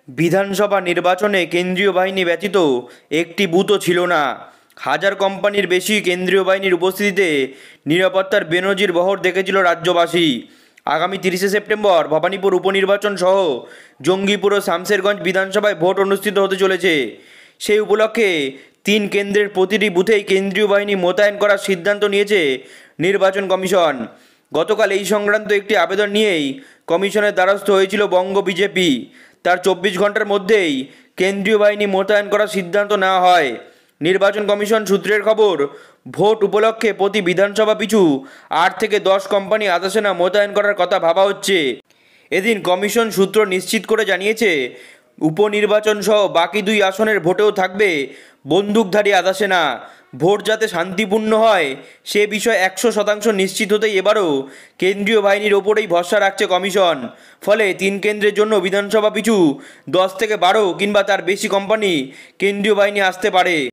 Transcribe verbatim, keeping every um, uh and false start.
বিধানসভা নির্বাচনে কেন্দ্রীয় বাহিনী ব্যতীত একটি বুথও ছিল না। হাজার কোম্পানির বেশি কেন্দ্রীয় বাহিনীর উপস্থিতিতে নিরাপত্তার বেনজির বহর দেখেছিল রাজ্যবাসী। আগামী তিরিশে সেপ্টেম্বর ভবানীপুর উপনির্বাচন সহ জঙ্গিপুর ও শামশেরগঞ্জ বিধানসভায় ভোট অনুষ্ঠিত হতে চলেছে। সেই উপলক্ষে তিন কেন্দ্রের প্রতিটি বুথেই কেন্দ্রীয় বাহিনী মোতায়েন করার সিদ্ধান্ত নিয়েছে নির্বাচন কমিশন। গতকাল এই সংক্রান্ত একটি আবেদন নিয়েই কমিশনের দ্বারস্থ হয়েছিল বঙ্গ বিজেপি। তার চব্বিশ ঘন্টার মধ্যেই কেন্দ্রীয় বাহিনী মোতায়েন করার সিদ্ধান্ত নেওয়া হয়। নির্বাচন কমিশন সূত্রের খবর, ভোট উপলক্ষে প্রতি বিধানসভা পিছু আট থেকে দশ কোম্পানি আধা সেনা মোতায়েন করার কথা ভাবা হচ্ছে। এদিন কমিশন সূত্র নিশ্চিত করে জানিয়েছে, উপনির্বাচন সহ বাকি দুই আসনের ভোটেও থাকবে বন্দুকধারী আধা সেনা। ভোট যাতে শান্তিপূর্ণ হয় সে বিষয়ে একশো শতাংশ নিশ্চিত হতেই এবারও কেন্দ্রীয় বাহিনীর ওপরেই ভরসা রাখছে কমিশন। ফলে তিন কেন্দ্রের জন্য বিধানসভা পিছু দশ থেকে বারো কিংবা তার বেশি কোম্পানি কেন্দ্রীয় বাহিনী আসতে পারে।